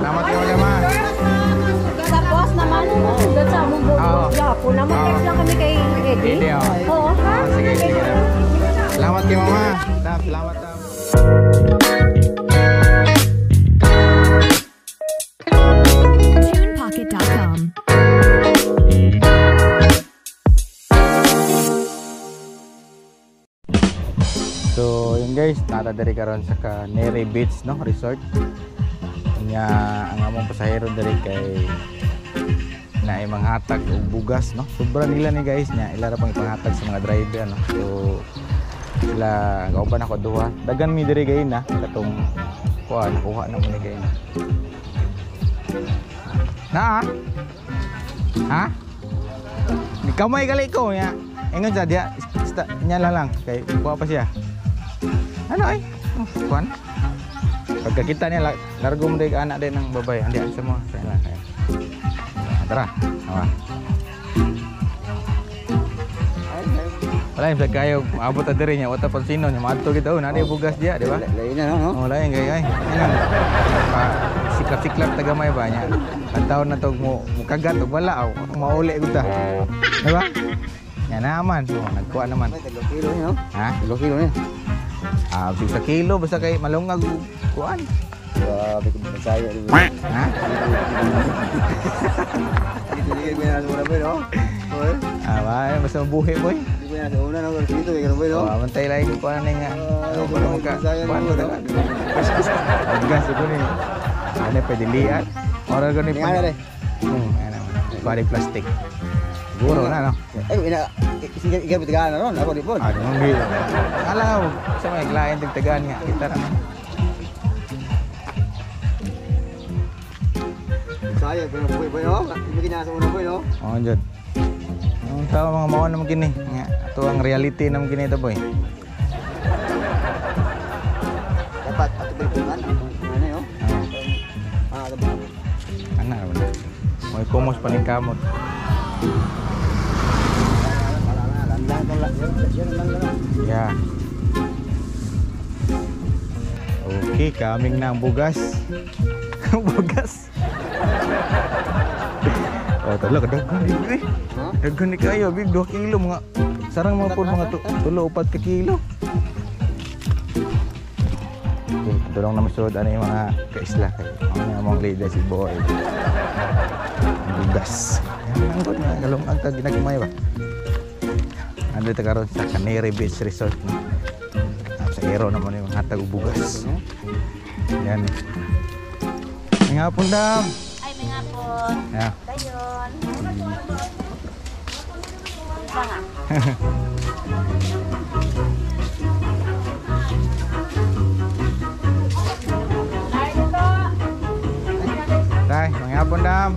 Salamat kayo naman. Tapos naman, doon sa among buong Japo naman, text lang kami kay Eddie. Oo, ha? Sige, sige. Salamat kayo mama. Salamat. TunePocket.com. So yun guys, nata diri karon sa Canary Beach no resort. Nya ang among pasahero diri kay na manghatag og bugas no. Sobra nila ni guys nya ila ra pang ipanghatag sa mga driver no. So sila kauban ako duha. Dagan mi diri gay na katong nakuha na mo ni gay na. Na ha? Ni kamay gali ko nya. Ingon sa dia nya lang kay kuha pa siya. Ano ay? Kuan? Pagkakita niya largo mo dahil anak din ng babae. Hindi semua saya lang kaya. Tara. Awa. Wala yung kayo abot na diri niya. Wata pansino niya. Maadto kita. Nari bugas dia, di ba? Lain na no? Oh, lain kaya. Sikap-siklap tagamay ba niya. Ang taon na to mo kagat o wala. Mauli ko ta. Di ba? Yan naman. Nagkuha naman. 3 kilo niya no? Ha? 3 kilo niya. Sa kilo basta kay malungag kuan. Grabe ko saya di. Ha? Hindi ko na wala ba no? Oy. Ay, basta mabuhi boy. Hindi ko na una no dito kay ba no? Oh, mantay lagi ko na nga. Ano ko na magka. Kuan mo talaga. Gas ko ni. Ano pwede liat? Ora ko ni pa. Ano? Body plastic. Siguro na no. Igabit ka na ron, ako di po. Ano nang gila. Alaw, sa mga client dagdagan nga kita na. Saya pero boy no. Hindi kinasa una boy no. Oh, jud. Ang tao mga mao naman kini. Nga ato ang reality naman kini to boy. Dapat ato bilungan. Ano yo? Dapat. Ana naman. Moy komos paningkamot. Ya. Oke, kaming na ang bugas. Bugas. Oh, tala kadaghan ni. Daghan ni kayo, big 2 kilo mga sarang mga pud mga 3-4 kilo. Okay, tulong na masulod ani mga kaisla kay. Ano among leader si boy. Bugas. Ang good na galong ang ginagmay ba. Ando ta karon sa Canary Beach Resort. Sa Aero naman yung hatag og bugas. Yan. May hapon daw. Ay, may hapon. Ya. Dayon. Tay, may hapon daw.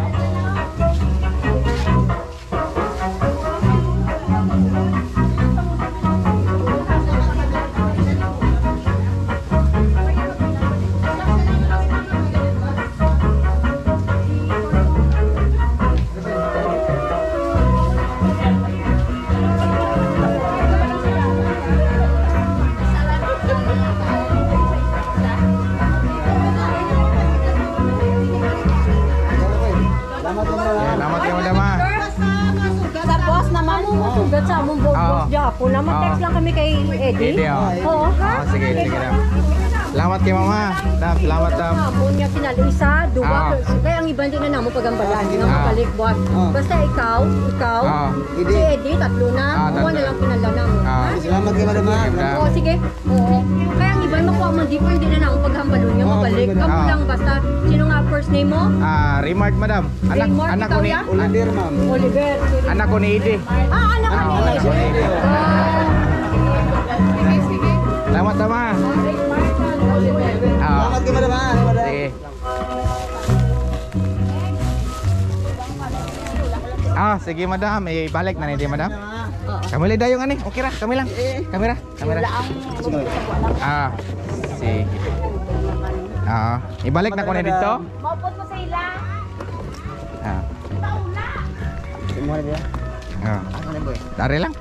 Tapos naman, doon sa among buong Japo naman, text lang kami kay Eddie. Oo, ha? Sige, sige na. Salamat kay mama. Salamat dam. Amon niya pinalisa, duwa. Kaya ang iba hindi na namo pagambalan, nga makalikbot. Basta ikaw, si Eddie, 3 na. Kuha na lang pinalanang. Salamat kay madam. Oo, sige. Oo. Kaya ang iba makuha man di po hindi na namo paghambalon niya mabalik. Kamu lang basta sino nga first name mo? Remark madam. Anak ko ni Oliver ma'am. Oliver. Anak ko ni Ide. Anak ko ni Ide. Salamat mama. Salamat kay madam. Sige. Sige madam, balik na ni madam. Kami lang dayong ani. Okay ra, kami lang. Kamera. Sige. Ibalik na ko na dito. Maupot ko sa ila. Mo na dia. Dari lang.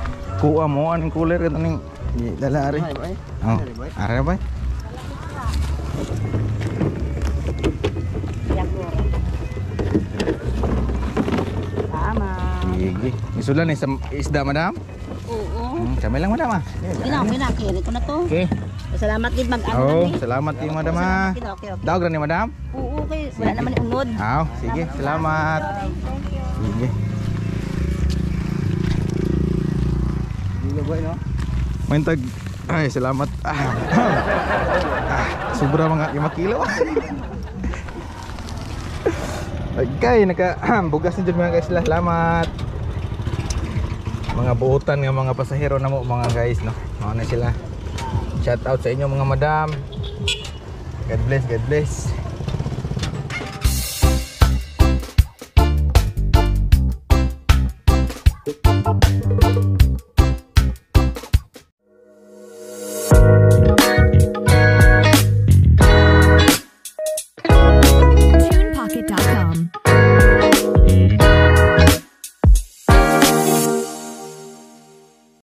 Kuha mo anong cooler ito ning dala ari. Are boy. Susulan ni sa isda, madam. Oo. Kamay lang, madam ah. Kinakiri ko na to. Okay. Salamat din mag-ano Oh, na ni. salamat din, madam ah. Okay. Daog ra ni madam. Oo, okay. Wala naman ni unod. Sige, salamat. Sige. Hindi boy no. Maintag. Ay, salamat. Sobra mga 5 kilo. Okay, bugas na dyan mga guys. Salamat. Mga buutan ng mga pasahero na mo mga guys, no? Mga na sila. Shout out sa inyo mga madam. God bless, God bless.